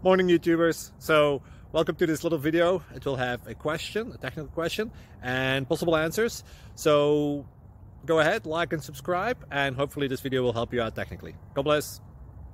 Morning YouTubers. So welcome to this little video. It will have a question, a technical question, and possible answers. So go ahead, like and subscribe, and hopefully this video will help you out technically. God bless.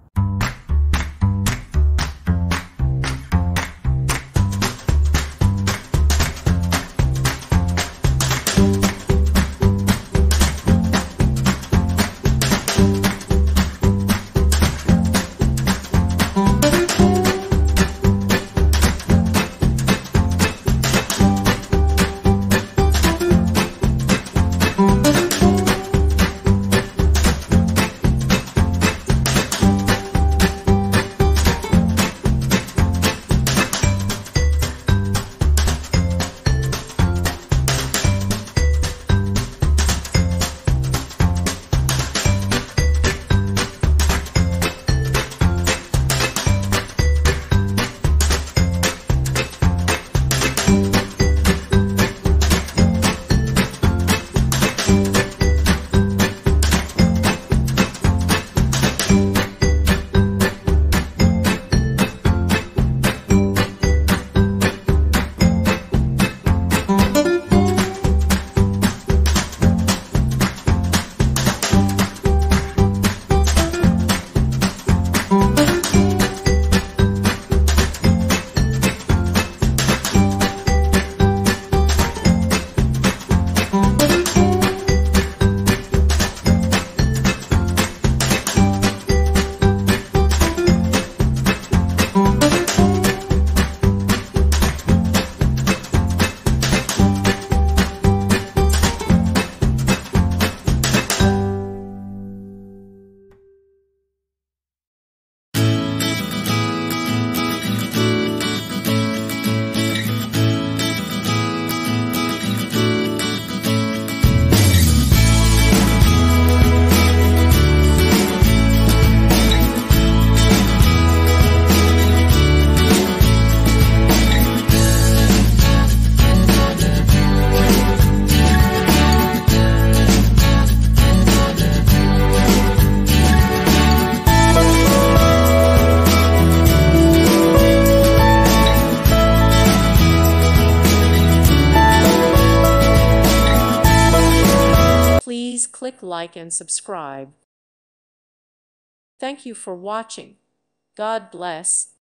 Please click like and subscribe. Thank you for watching. God bless.